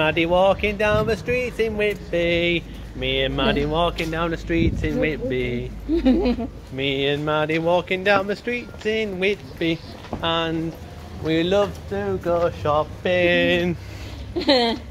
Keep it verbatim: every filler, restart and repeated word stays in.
Maddie walking down the streets in Whitby. Me and Maddie walking down the streets in Whitby. Me and Maddie walking down the streets in Whitby. And we love to go shopping.